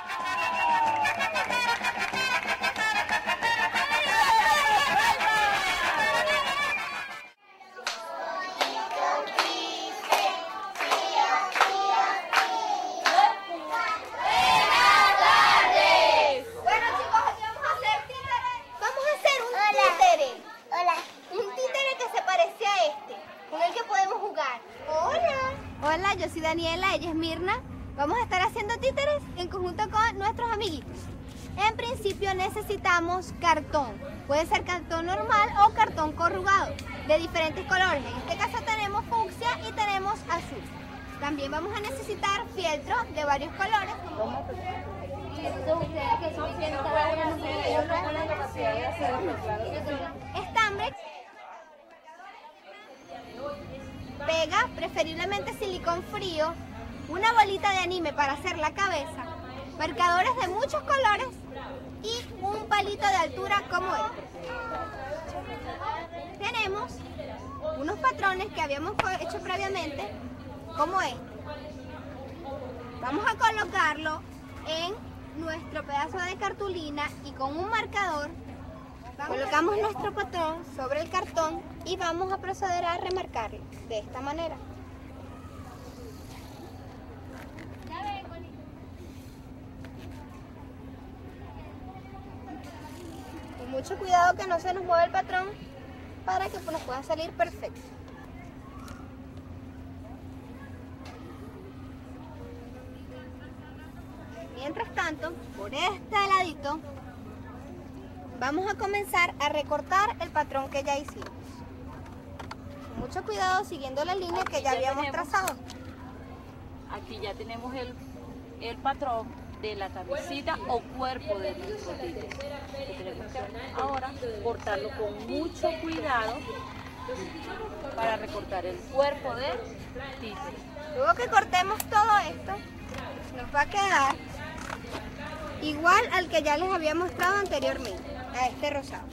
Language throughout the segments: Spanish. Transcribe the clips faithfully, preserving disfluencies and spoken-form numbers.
Hola, yo soy Daniela, ella es Mirna. Vamos a estar haciendo títeres en conjunto con nuestros amiguitos. En principio necesitamos cartón. Puede ser cartón normal o cartón corrugado, de diferentes colores. En este caso tenemos fucsia y tenemos azul. También vamos a necesitar fieltro de varios colores. Estambre. Pega, preferiblemente silicón frío, una bolita de anime para hacer la cabeza, marcadores de muchos colores y un palito de altura como este. Tenemos unos patrones que habíamos hecho previamente como este. Vamos a colocarlo en nuestro pedazo de cartulina y con un marcador colocamos nuestro patrón sobre el cartón y vamos a proceder a remarcarlo de esta manera. Con mucho cuidado que no se nos mueva el patrón para que nos pueda salir perfecto. Mientras tanto, por este ladito, vamos a comenzar a recortar el patrón que ya hicimos. Con mucho cuidado, siguiendo la línea que ya habíamos trazado. Aquí ya tenemos el, el patrón de la camisita o cuerpo de nuestro títere. Tenemos que ahora cortarlo con mucho cuidado para recortar el cuerpo del títere. Luego que cortemos todo esto, nos va a quedar igual al que ya les había mostrado anteriormente, a este rosado.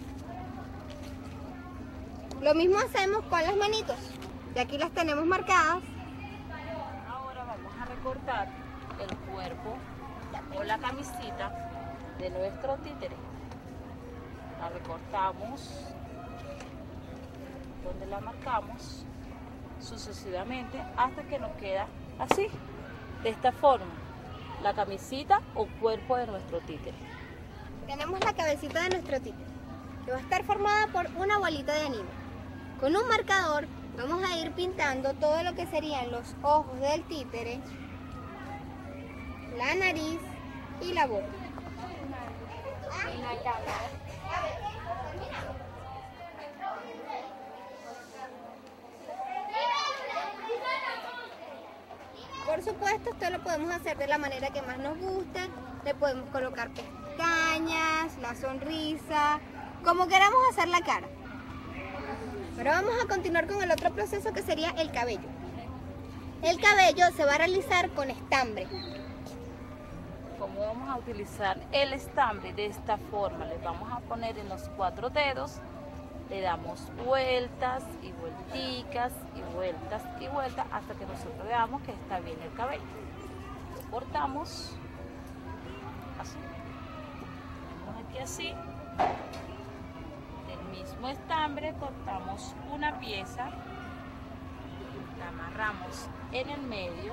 Lo mismo hacemos con las manitos, y aquí las tenemos marcadas. Ahora vamos a recortar el cuerpo o la camisita de nuestro títere. La recortamos donde la marcamos sucesivamente hasta que nos queda así, de esta forma, la camisita o cuerpo de nuestro títere. Tenemos la cabecita de nuestro títere, que va a estar formada por una bolita de anime. Con un marcador vamos a ir pintando todo lo que serían los ojos del títere, la nariz y la boca. Por supuesto, esto lo podemos hacer de la manera que más nos guste. Le podemos colocar pestañas, la sonrisa, como queramos hacer la cara. Pero vamos a continuar con el otro proceso que sería el cabello. El cabello se va a realizar con estambre. Como vamos a utilizar el estambre de esta forma, le vamos a poner en los cuatro dedos, le damos vueltas y vuelticas y vueltas y vueltas hasta que nosotros veamos que está bien el cabello. Lo cortamos así, vamos aquí así, del mismo estambre cortamos una pieza, la amarramos en el medio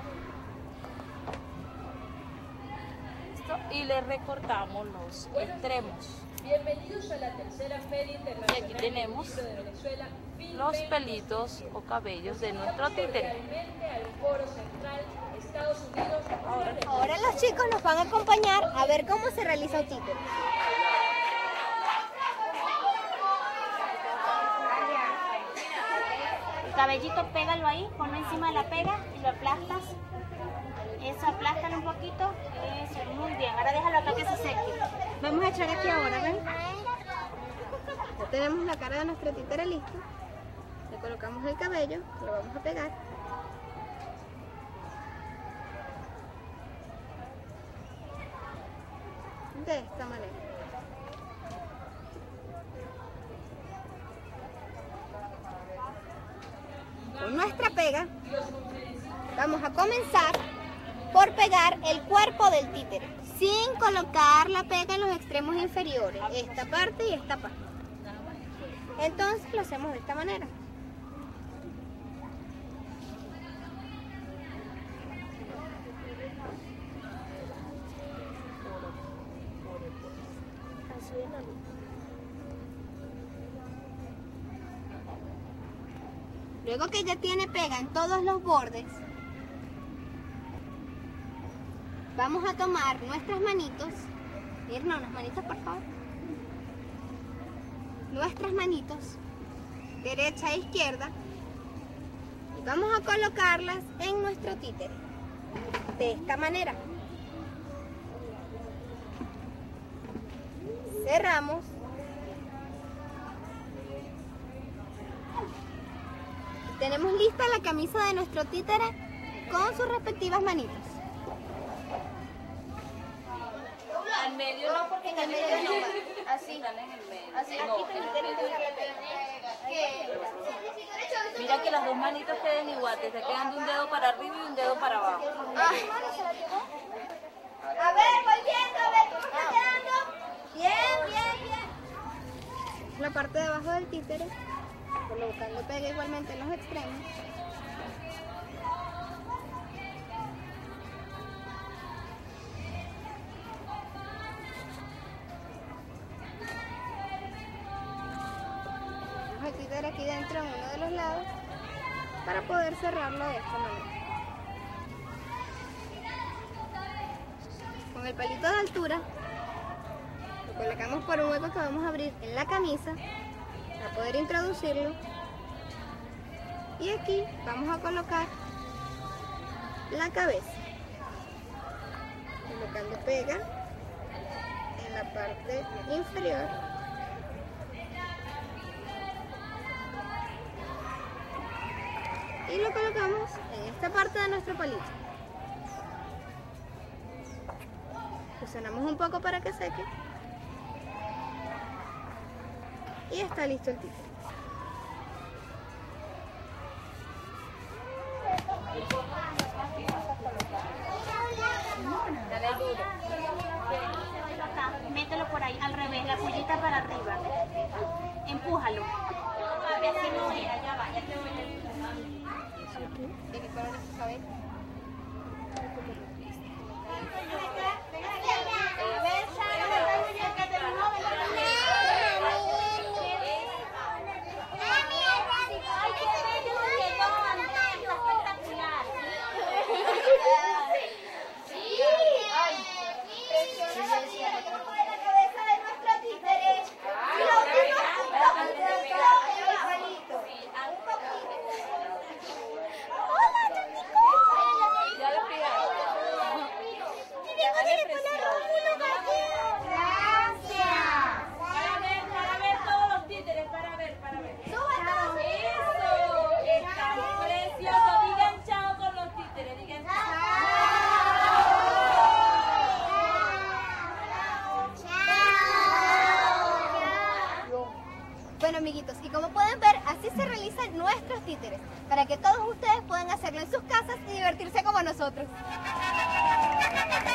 y le recortamos los extremos. Bienvenidos a la tercera Feria Internacional. Y aquí tenemos los pelitos o cabellos de nuestro títere. Ahora, ahora los chicos nos van a acompañar a ver cómo se realiza un títere. El cabellito pégalo ahí, ponlo encima de la pega y lo aplastas. Eso, aplástalo un poquito. Eso, muy bien. Ahora déjalo acá que se seque. Vamos a echar aquí ahora, ¿ven? Ya tenemos la cara de nuestro títere listo. Le colocamos el cabello, lo vamos a pegar. De esta manera. Con nuestra pega vamos a comenzar por pegar el cuerpo del títere, sin colocar la pega en los extremos inferiores, esta parte y esta parte. Entonces lo hacemos de esta manera. Luego que ya tiene pega en todos los bordes, vamos a tomar nuestras manitos, Mirna, unas manitos por favor, nuestras manitos, derecha e izquierda, y vamos a colocarlas en nuestro títere, de esta manera. Cerramos. Tenemos lista la camisa de nuestro títere con sus respectivas manitos. Al medio no, porque en el medio no. Así. Están en el medio. Así. No, Aquí tenemos que dejar que... Mira que las dos manitos queden igual, te está quedando un dedo para arriba y un dedo para abajo. Ah. A ver, voy viendo, a ver cómo está quedando. Bien, bien, bien. La parte de abajo del títere, colocando pega igualmente en los extremos. El títere aquí dentro en uno de los lados para poder cerrarlo de esta manera. Con el palito de altura lo colocamos por un hueco que vamos a abrir en la camisa para poder introducirlo, y aquí vamos a colocar la cabeza, colocando pega en la parte inferior. Y lo colocamos en esta parte de nuestro palito. Presionamos un poco para que seque. Y está listo el títere. Dale duro. Mételo por ahí, al revés, la pullita para arriba. Empújalo. A ver si no era, ya va, ya te voy a... Tiene que poner su cabeza. Bueno, amiguitos, y como pueden ver, así se realizan nuestros títeres, para que todos ustedes puedan hacerlo en sus casas y divertirse como nosotros.